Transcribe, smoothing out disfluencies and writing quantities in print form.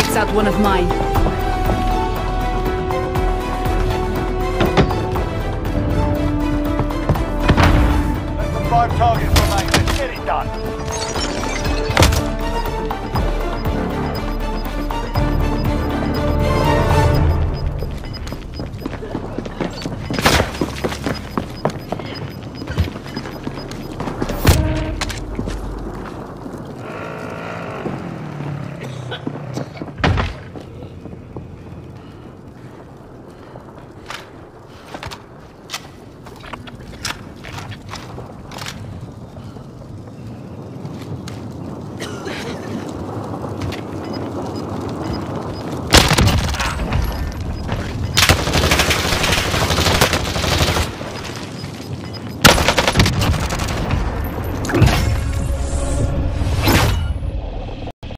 takes out one of mine. Less than 5 targets remain. Let's get it done.